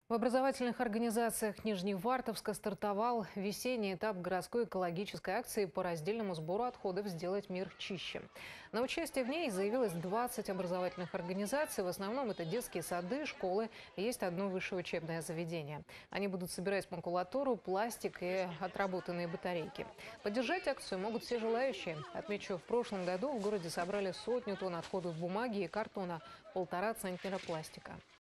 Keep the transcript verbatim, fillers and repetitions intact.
В образовательных организациях Нижневартовска стартовал весенний этап городской экологической акции по раздельному сбору отходов «Сделать мир чище». На участие в ней заявилось двадцать образовательных организаций. В основном это детские сады, школы. Есть одно высшее учебное заведение. Они будут собирать макулатуру, пластик и отработанные батарейки. Поддержать акцию могут все желающие. Отмечу, в прошлом году в городе собрали сотню тонн отходов бумаги и картона, полтора центнера пластика.